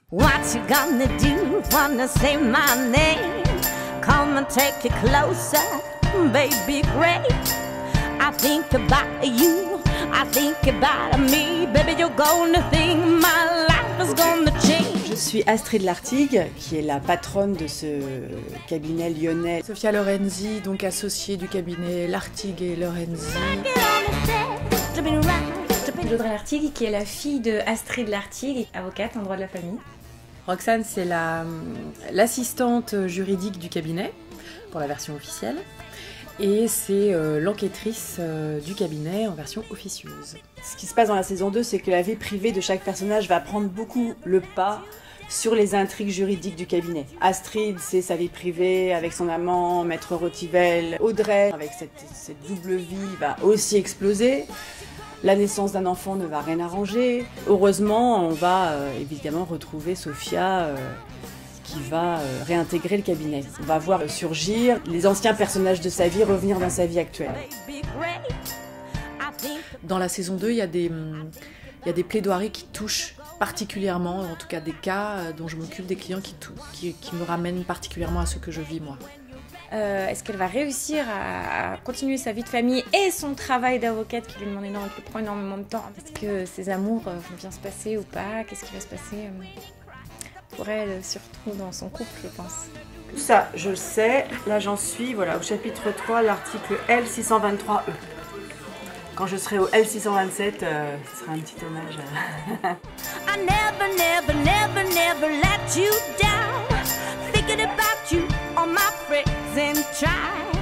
What you gonna do? Wanna say my name? Come and take it closer, baby, great. I think about you, I think about me. Baby, you're gonna think my life is gonna change. Je suis Astrid Lartigue, qui est la patronne de ce cabinet lyonnais. Sophia Lorenzi, donc associée du cabinet Lartigue et Lorenzi. Audrey Lartigue, qui est la fille de Astrid Lartigue, avocate en droit de la famille. Roxane, c'est l'assistante juridique du cabinet, pour la version officielle. Et c'est l'enquêtrice du cabinet en version officieuse. Ce qui se passe dans la saison 2, c'est que la vie privée de chaque personnage va prendre beaucoup le pas sur les intrigues juridiques du cabinet. Astrid, c'est sa vie privée avec son amant, Maître Rotivel. Audrey, avec cette double vie, va aussi exploser. La naissance d'un enfant ne va rien arranger. Heureusement, on va évidemment retrouver Sophia qui va réintégrer le cabinet. On va voir surgir les anciens personnages de sa vie revenir dans sa vie actuelle. Dans la saison 2, il y a des plaidoiries qui touchent particulièrement, en tout cas des cas dont je m'occupe, des clients qui me ramènent particulièrement à ce que je vis moi. Est-ce qu'elle va réussir à continuer sa vie de famille et son travail d'avocate qui lui demande énormément, qui prend énormément de temps? Est-ce que ses amours vont bien se passer ou pas? Qu'est-ce qui va se passer pour elle, surtout dans son couple, je pense? Tout ça, je le sais. Là, j'en suis au chapitre 3, l'article L623E. Quand je serai au L627, ce sera un petit hommage à... I never let you down. Thinking about you on my present time.